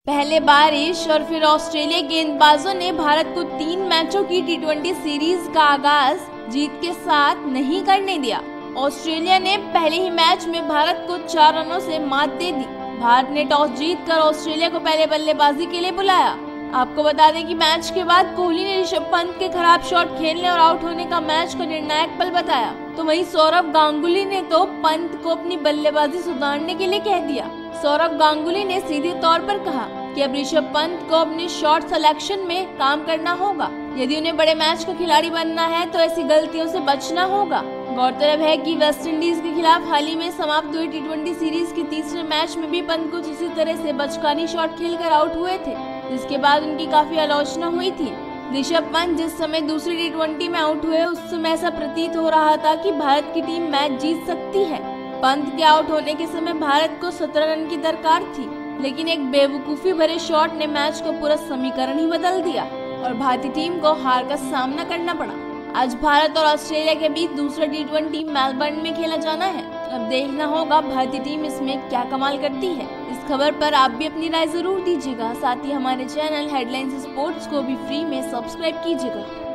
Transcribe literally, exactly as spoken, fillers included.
पहले बारिश और फिर ऑस्ट्रेलिया गेंदबाजों ने भारत को तीन मैचों की टी ट्वेंटी सीरीज का आगाज जीत के साथ नहीं करने दिया। ऑस्ट्रेलिया ने पहले ही मैच में भारत को चार रनों से मात दे दी। भारत ने टॉस जीतकर ऑस्ट्रेलिया को पहले बल्लेबाजी के लिए बुलाया। आपको बता दें कि मैच के बाद कोहली ने ऋषभ पंत के खराब शॉट खेलने और आउट होने का मैच को निर्णायक पल बताया, तो वहीं सौरव गांगुली ने तो पंत को अपनी बल्लेबाजी सुधारने के लिए कह दिया। सौरव गांगुली ने सीधे तौर पर कहा कि अब ऋषभ पंत को अपने शॉट सिलेक्शन में काम करना होगा। यदि उन्हें बड़े मैच का खिलाड़ी बनना है तो ऐसी गलतियों से बचना होगा। गौरतलब है कि वेस्टइंडीज के खिलाफ हाल ही में समाप्त हुई टी ट्वेंटी सीरीज के तीसरे मैच में भी पंत कुछ इसी तरह से बचकानी शॉट खेलकर आउट हुए थे, जिसके बाद उनकी काफी आलोचना हुई थी। ऋषभ पंत जिस समय दूसरी टी ट्वेंटी में आउट हुए उस समय ऐसा प्रतीत हो रहा था कि भारत की टीम मैच जीत सकती है। पंत के आउट होने के समय भारत को सत्रह रन की दरकार थी, लेकिन एक बेवकूफी भरे शॉट ने मैच का पूरा समीकरण ही बदल दिया और भारतीय टीम को हार का सामना करना पड़ा। आज भारत और ऑस्ट्रेलिया के बीच दूसरा टी ट्वेंटी मेलबर्न में खेला जाना है। अब देखना होगा भारतीय टीम इसमें क्या कमाल करती है। इस खबर पर आप भी अपनी राय जरूर दीजिएगा। साथ ही हमारे चैनल हेडलाइंस स्पोर्ट्स को भी फ्री में सब्सक्राइब कीजिएगा।